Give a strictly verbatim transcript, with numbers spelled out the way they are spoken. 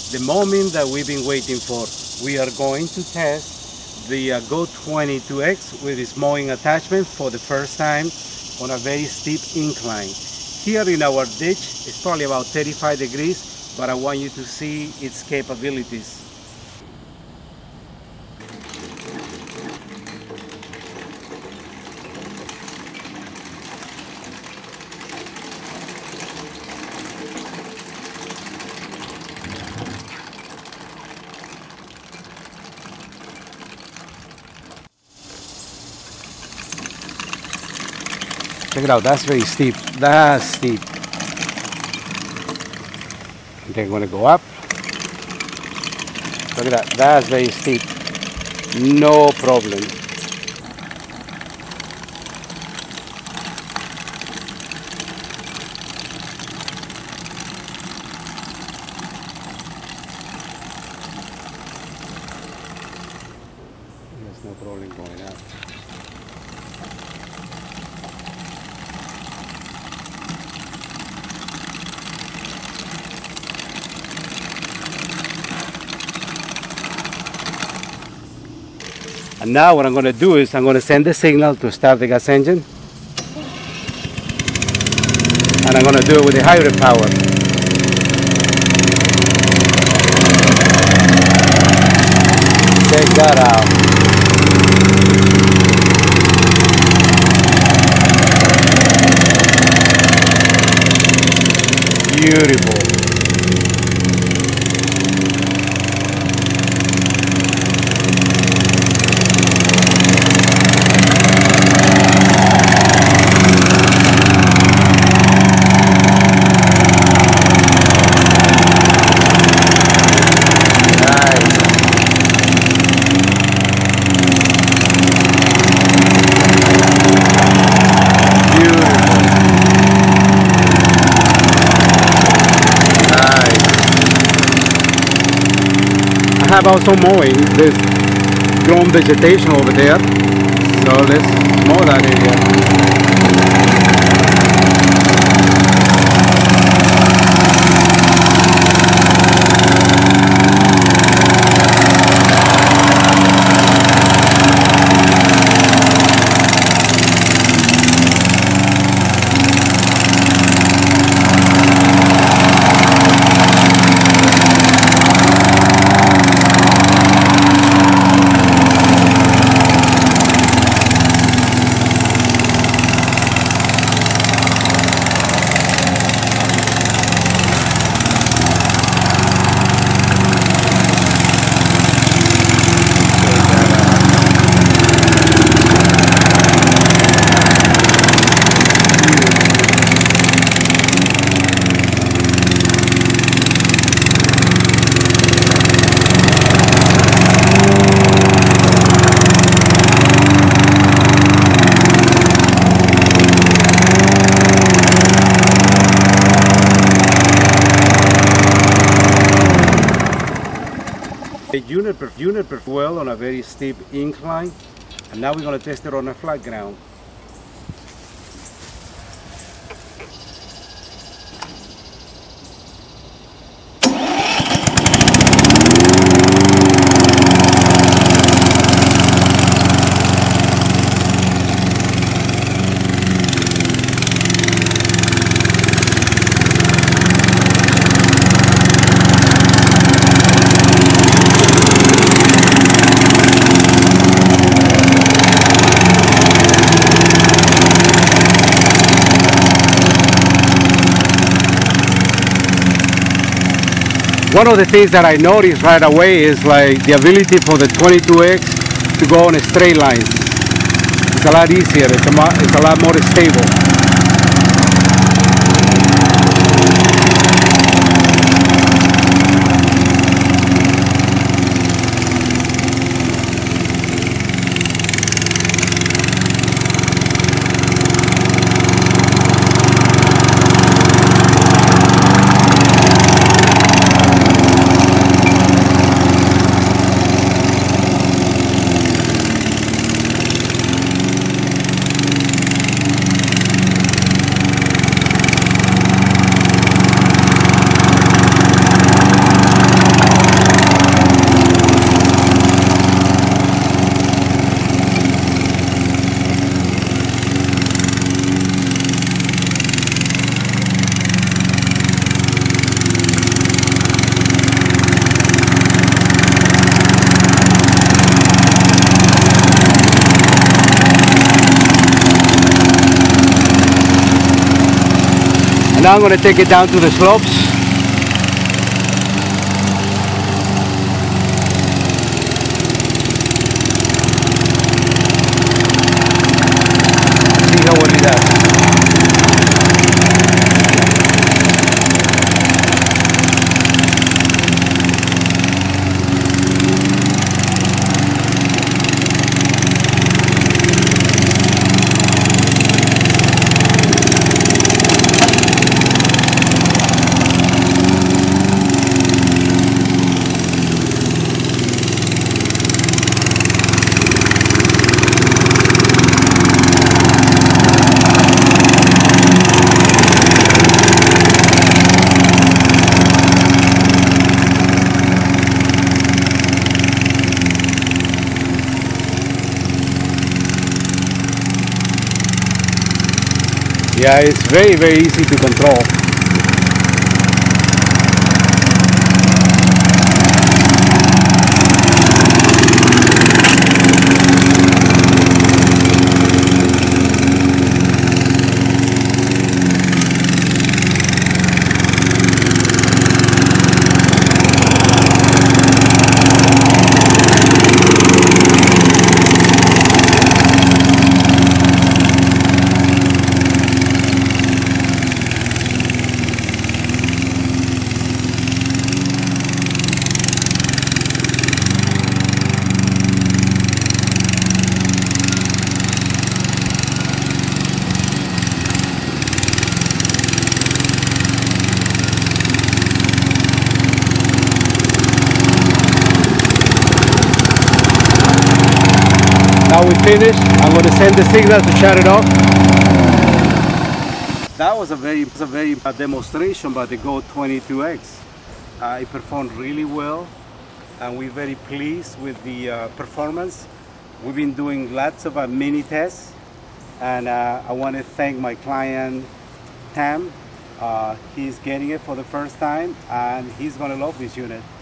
the moment that we've been waiting for. We are going to test the uh, GOAT twenty-two X with its mowing attachment for the first time on a very steep incline. Here in our ditch, it's probably about thirty-five degrees, but I want you to see its capabilities. Check it out, that's very steep, that's steep. Okay, I'm gonna go up. Look at that, that's very steep. No problem. There's no problem going up. And now what I'm going to do is I'm going to send the signal to start the gas engine. And I'm going to do it with the hybrid power. Check that out. Beautiful. I have also mowing. There's grown vegetation over there, so let's mow that area. The unit per unit per well on a very steep incline, and now we're going to test it on a flat ground. One of the things that I noticed right away is like the ability for the twenty-two X to go on a straight line. It's a lot easier, it's a, it's a lot more stable. And now I'm going to take it down to the slopes. See how what it does. Yeah, it's very, very easy to control. Now we finished. I'm going to send the signal to shut it off. That was a very, a very uh, demonstration by the GOAT twenty-two X. Uh, it performed really well, and we're very pleased with the uh, performance. We've been doing lots of uh, mini tests, and uh, I want to thank my client, Tam. Uh, he's getting it for the first time, and he's going to love this unit.